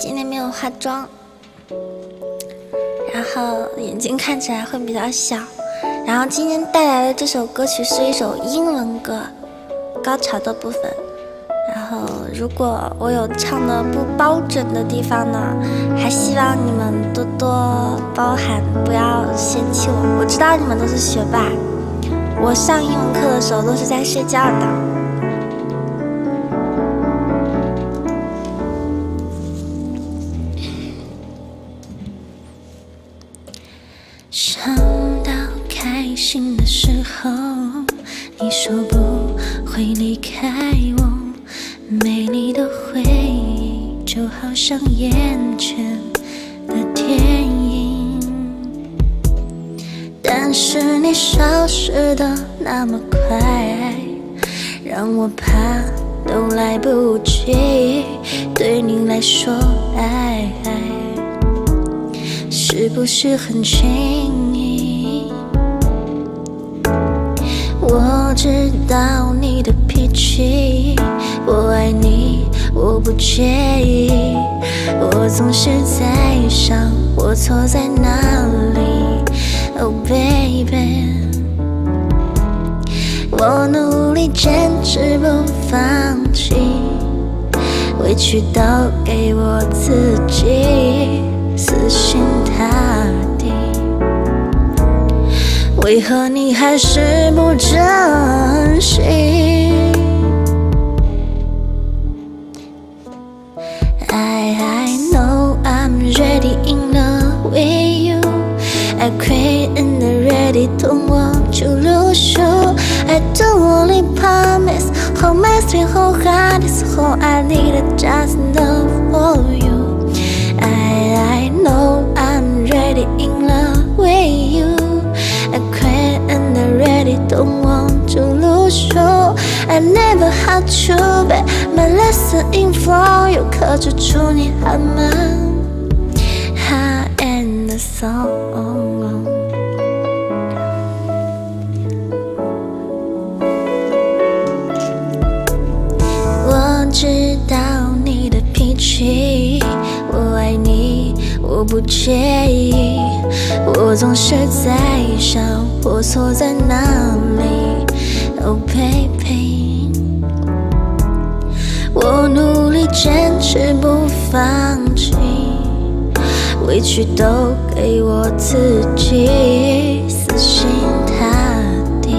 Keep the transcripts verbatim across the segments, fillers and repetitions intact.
今天没有化妆，然后眼睛看起来会比较小。然后今天带来的这首歌曲是一首英文歌，高潮的部分。然后如果我有唱的不标准的地方呢，还希望你们多多包涵，不要嫌弃我。我知道你们都是学霸，我上英文课的时候都是在睡觉的。想到开心的时候，你说不会离开我，美丽的回忆就好像眼前的电影，但是你消失的那么快，让我怕都来不及。对你来说，爱是不是很轻易？我知道你的脾气，我爱你，我不介意。我总是在想，我错在哪里 ？Oh baby， 我努力坚持不放弃，委屈都给我自己。死心塌地，为何你还是不珍惜 I, I know I'm ready in love with you I quit and I'm ready, don't want to lose you I don't only promise, hold my sweet whole heart is all I need, I just love for you I, I know I'm ready in love with you I quit and I'm ready, don't want to lose you I never had you, but my lesson in for you 可知出你还吗 Heart and the soul我知道你的脾气我爱你，我不介意。我总是在想，我错在哪里 ？Oh baby， 我努力坚持不放弃，委屈都给我自己，死心塌地。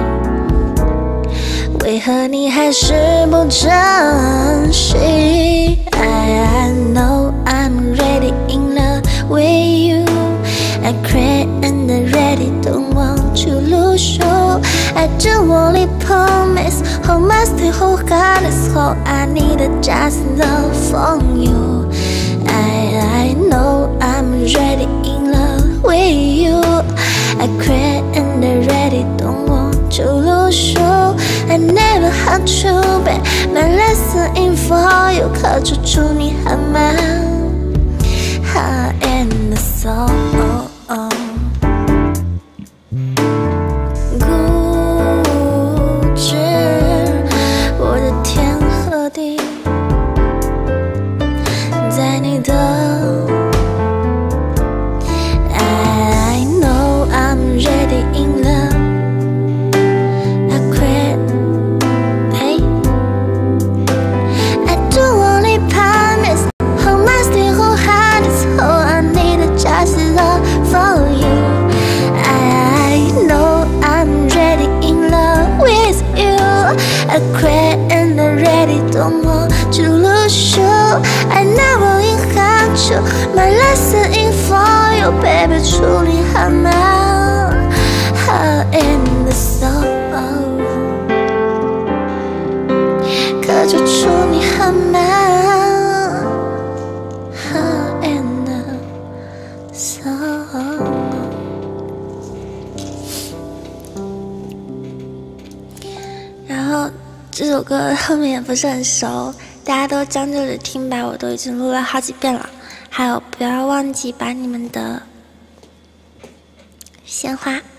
为何你还是不珍惜 I, I know I'm ready in love with you I quit and I'm ready, don't want to lose you I do only promise, hold my still whole heart is all I need, I just love from you I, I know I'm ready in love with you I quit and I'm ready, don't want to lose you I never had you, but my lesson in for you 可知出你还吗 Heart and the soul 固执我的天和地在你的 I know I'm ready in love I quit and I'm ready, don't want to lose you I never had you, my lesson in for you Baby, 出你还吗 Heart in the soul 可知出你还吗 Heart in the soul然后这首歌后面也不是很熟，大家都将就着听吧，我都已经录了好几遍了。还有，不要忘记把你们的鲜花